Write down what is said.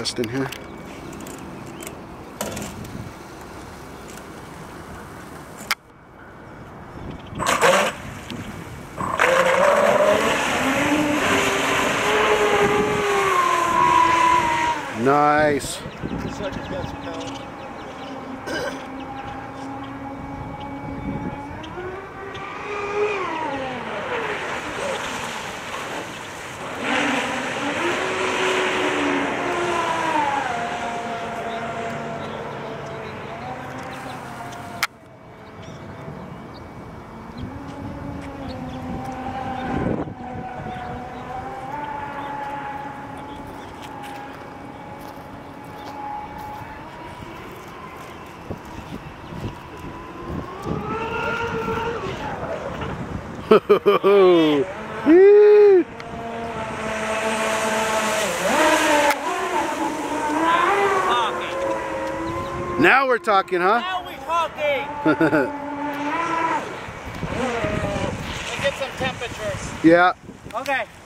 dust in here. Nice. Now we're talking, huh? Now we're talking. Let's get some temperatures. Yeah. Okay.